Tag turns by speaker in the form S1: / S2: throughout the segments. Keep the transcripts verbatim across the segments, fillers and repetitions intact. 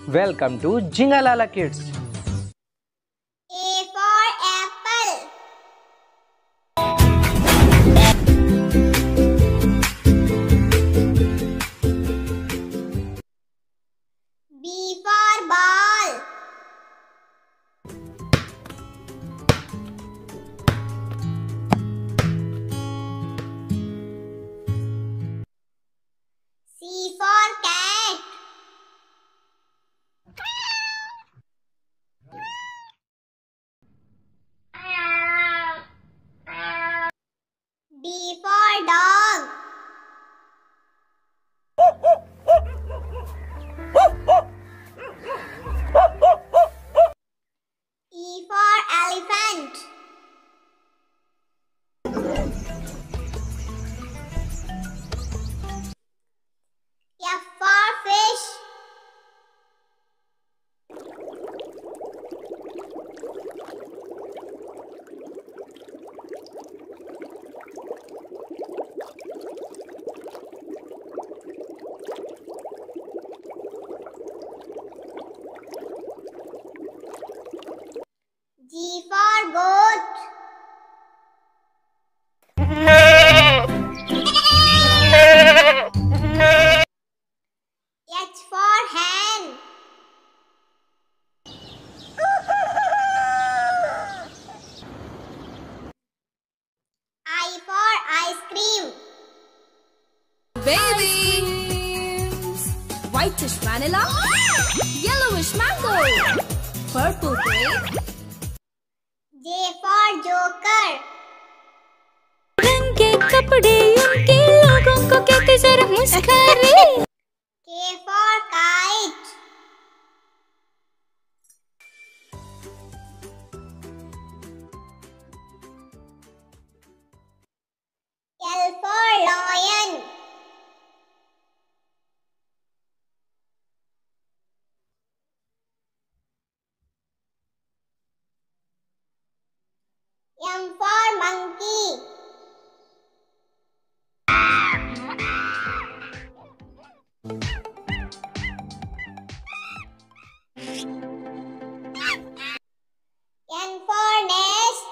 S1: Welcome to Jinga LALA Kids.
S2: A for apple. B for ball. C for cat. D for dog. E for elephant. F for fish. G for goat. H for hen. I for ice cream.
S3: Babies! Whitish vanilla, yellowish mango, purple grape.
S2: J for joker.
S3: रंग के कपड़े उनके लोगों को कहते जरा मुस्कुराए.
S2: K for kite. L for lion. M for monkey. N for nest.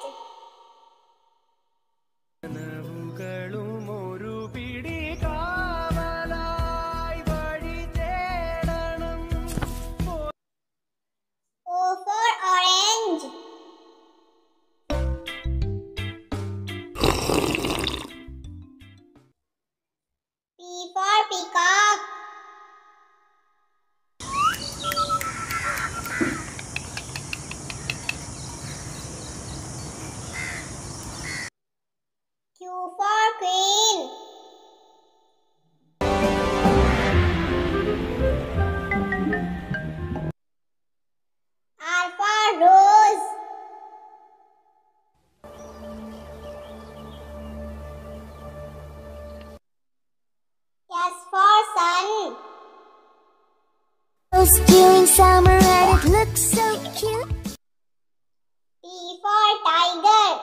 S2: O for orange. P for peacock. Q for queen. R for rose. S for sun.
S3: During summer and it looks so cute.
S2: T for tiger.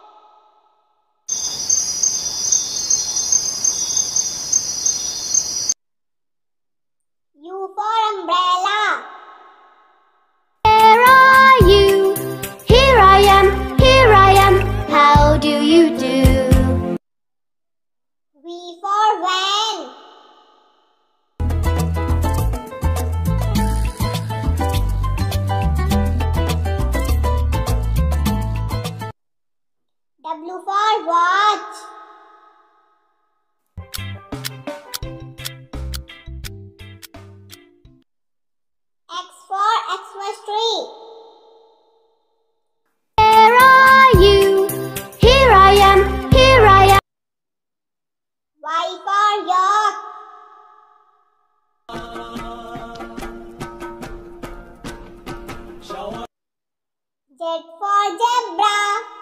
S2: U for umbrella.
S3: Where are you? Here I am, here I am. How do you do?
S2: V for van. W for watch. X for Xmas tree.
S3: Where are you? Here I am, here I am.
S2: Y for yak. Z for zebra.